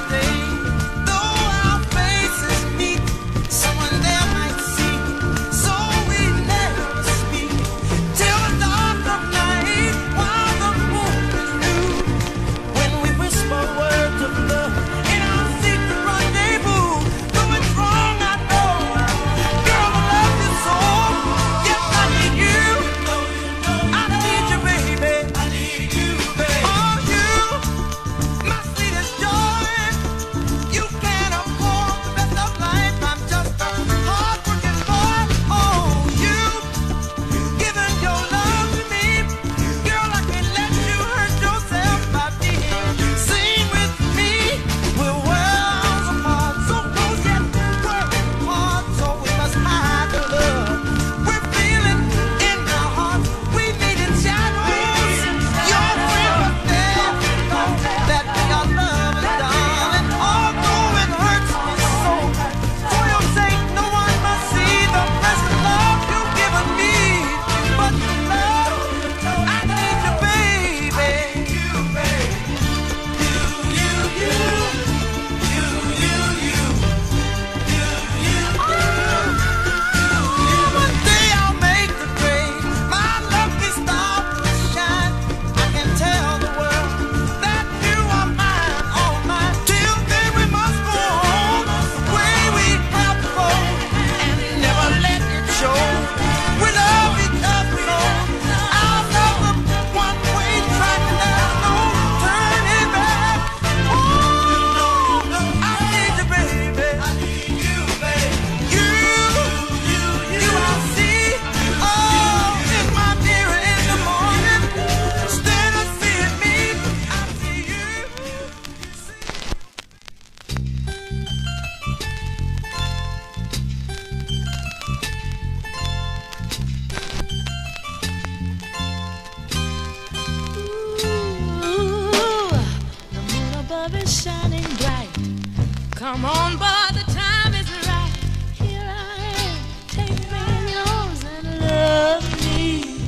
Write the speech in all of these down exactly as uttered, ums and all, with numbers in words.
Come on, boy, the time is right. Here I am, take me in your arms and love me.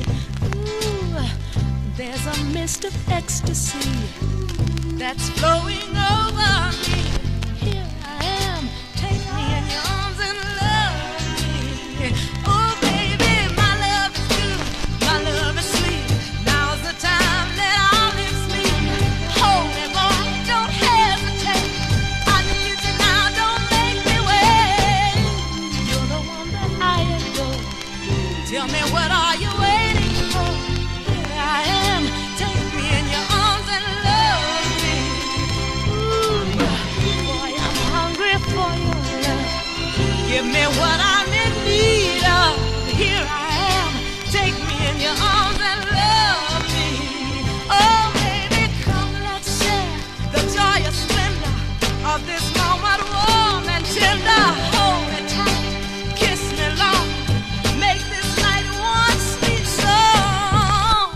Ooh, there's a mist of ecstasy that's flowing over me. Here I am, take me in your arms and love me. Oh, baby, my love is good, my love is sweet. Now's the time, let our lips meet. Hold me, boy, don't hesitate. I need you now, don't make me wait. You're the one that I adore. Tell me, what are you waiting for? Here I am, take me in your arms and love me. Ooh, boy, I'm hungry for your love. Give me what I'm in need of. Here I am, take me in your arms and love me. Oh, baby, come, let's share the joyous splendor of this moment, warm and tender. Hold me tight, kiss me long, make this night one sweet song.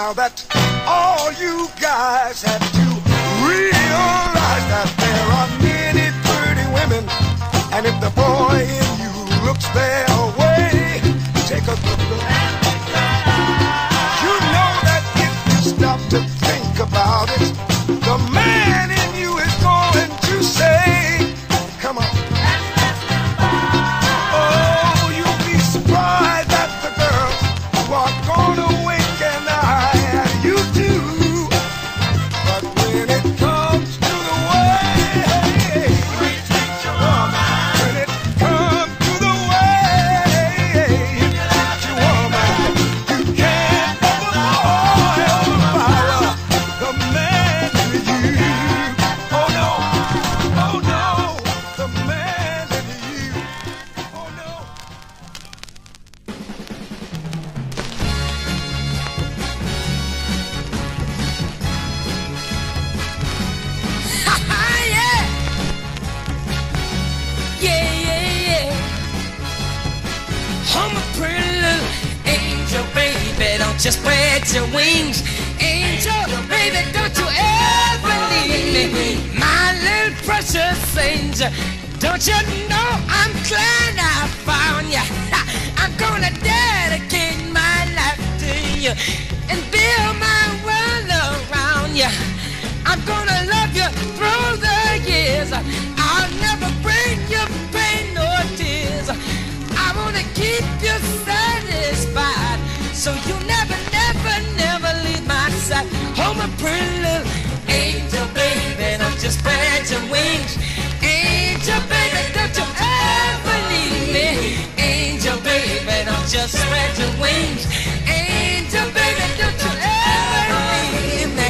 now that all you guys have to realize that there are many pretty women, and if the boy in you looks their way, take a good look. You know that if you stop to think about it, the man in you is going to say, come on. Oh, you'll be surprised at the girls who are gonna wink an eye at you too. But when it comes to the way, when it comes to the way, you woman, you can't overpower the man in you. Oh no, oh no, the man in you. Oh no. yeah. Yeah, yeah, yeah. I'm a pretty little angel, baby. Don't just spread your wings. Angel, baby, don't you ever leave me. My little precious angel. Don't you know I'm glad I found you. I'm gonna dedicate my life to you and build my world around you. I'm gonna love you through the years. I'll never bring you pain or tears. I wanna keep you satisfied, so you never, never, never leave my side. Oh, my pretty little angel, baby, don't just spread your wings. Angel, baby, don't you ever leave me. Angel, baby, don't just spread your wings. Angel, baby, don't you ever leave me.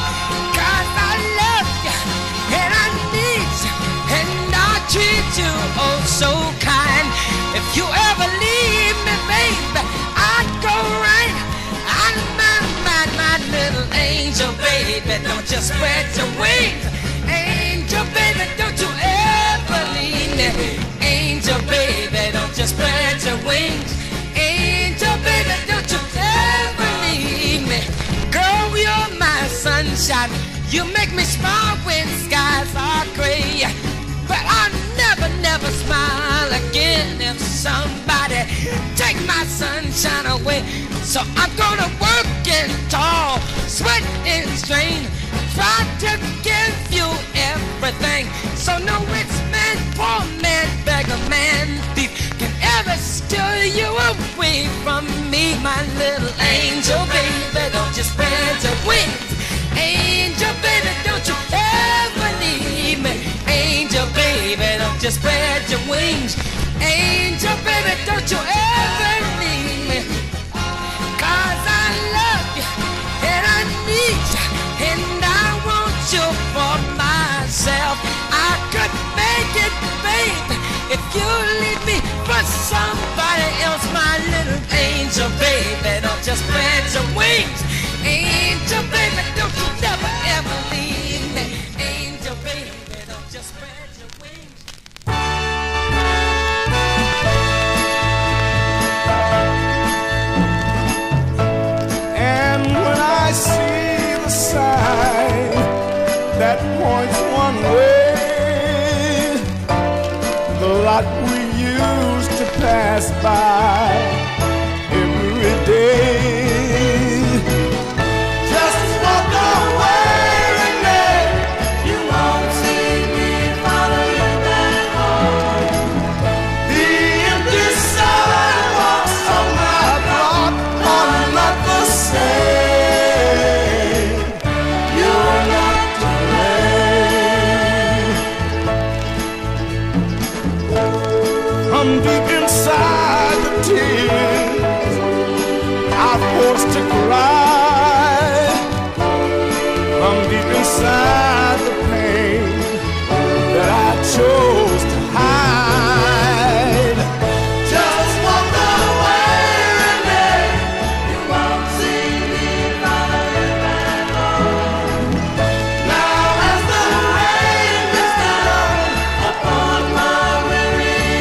Cause I love you, and I need you, and I treat you oh so kind. If you ever leave me, baby, I'd go right out of my mind. My little angel, baby, don't just spread your wings. Angel, baby, don't you ever leave me. Angel, baby, don't just spread your wings. Angel, baby, don't you ever leave me. Girl, you're my sunshine. You make me smile when skies are gray. But I'll never, never smile again if somebody take my sunshine away. So I'm gonna work and toil, sweat and strain, try to give you everything. So no rich man, poor man, beggar man, thief can ever steal you away from me. My little angel, baby, don't you spread your wings. Angel, baby, don't you ever leave me. Angel, baby, don't you spread your wings. Angel, baby, don't you ever leave me. Cause I love you, and I need you, and I want you for myself. I could make it, baby, if you leave me for somebody else. My little angel, baby, don't just spread your wings. Angel, baby, don't you never ever leave me. Angel, baby, don't just spread your wings. And when I see the sign that points one way, the lot we used to pass by every day, just walk away, Renee. You won't see me follow you back home. The empty sidewalks on my block are not the same. You're not to blame. From deep inside the tears I'm forced to cry, from deep inside the pain that I chose to hide. Just walk away, Renee. You won't see me follow you back home. Now as the rain is down upon my weary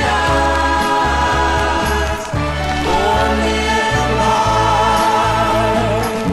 eyes, pour me a light.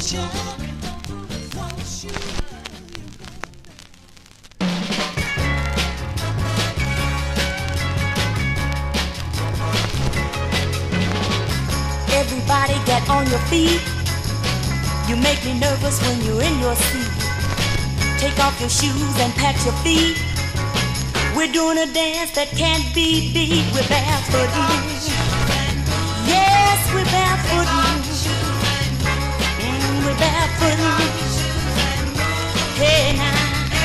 Everybody get on your feet. You make me nervous when you're in your seat. Take off your shoes and pat your feet. We're doing a dance that can't be beat. We're barefoot. Yes, we're barefoot. Mm, we're barefoot. Hey now.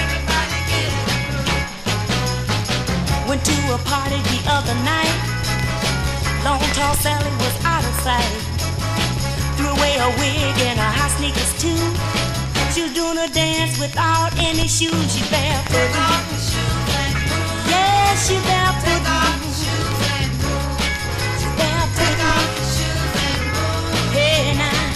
Went to a party the other night. Long tall Sally was out of sight. Threw away her wig and her high sneakers too. She was doing a dance without any shoes. She barefoot. Yeah, she barefoot. She barefoot. Hey now.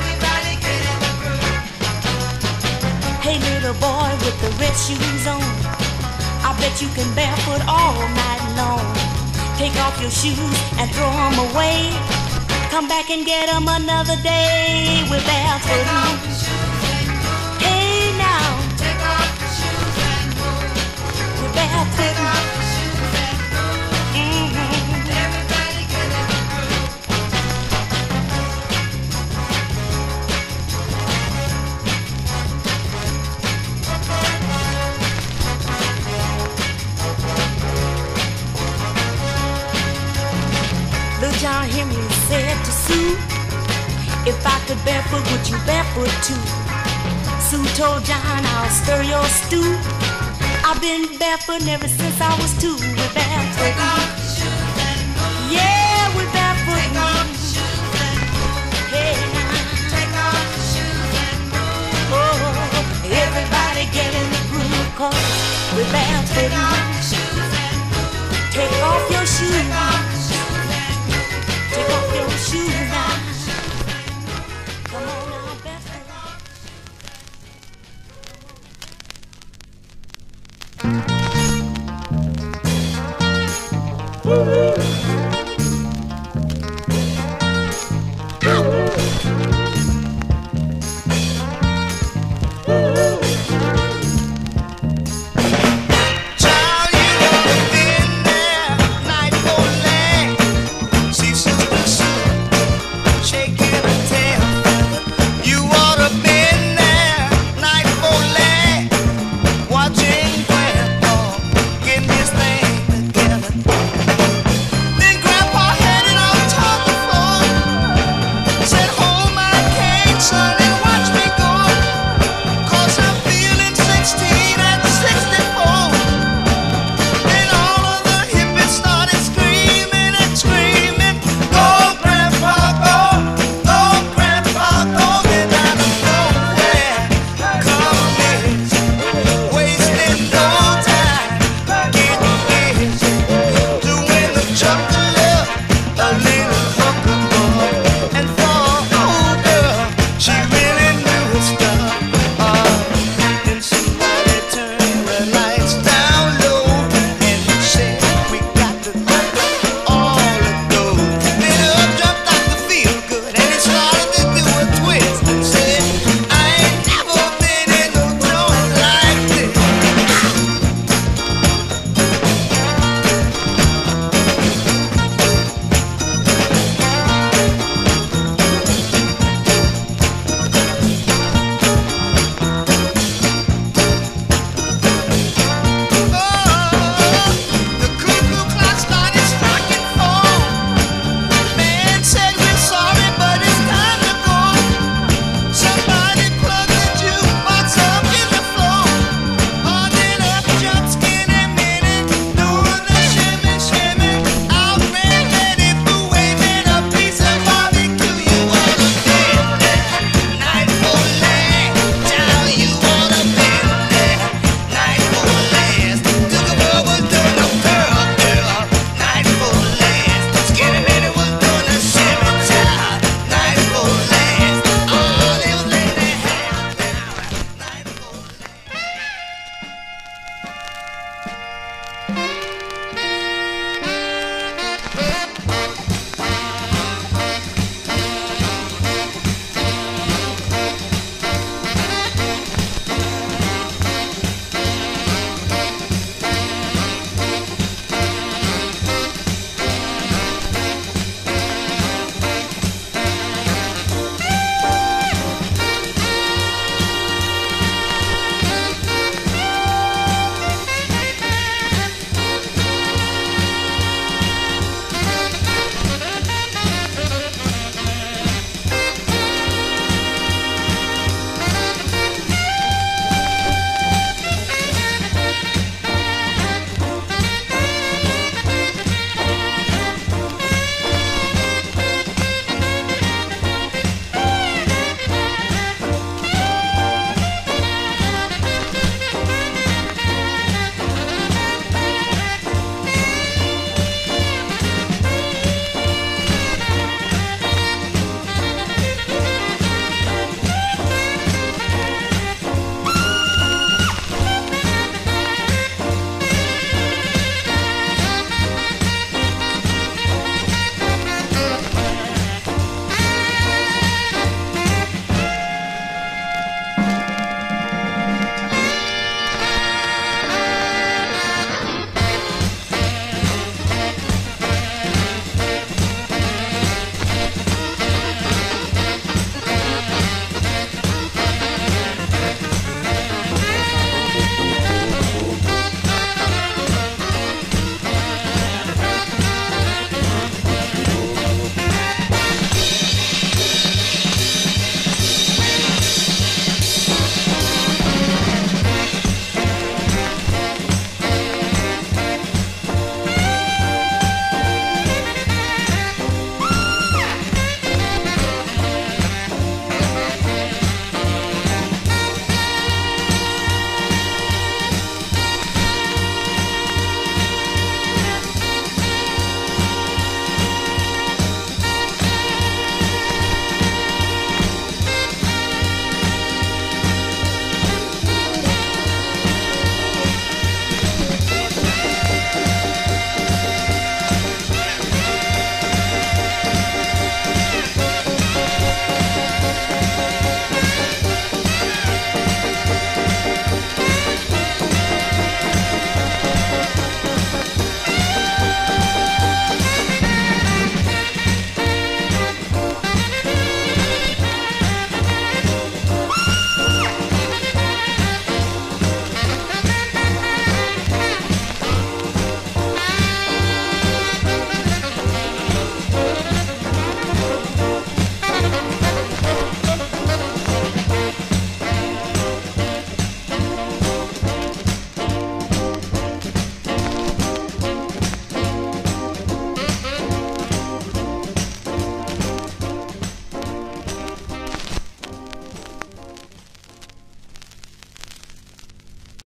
Hey little boy with the red shoes on, I bet you can barefoot all night long. Take off your shoes and throw them away. Come back and get them another day. We're barefoot. Hey now. Take off your shoes and move. We're barefoot. Mm-hmm. Everybody get in the Little John Henry said to Sue, if I could barefoot, would you barefoot too? Sue told John, I'll stir your stew. I've been barefoot ever since I was two. We're barefoot. Yeah.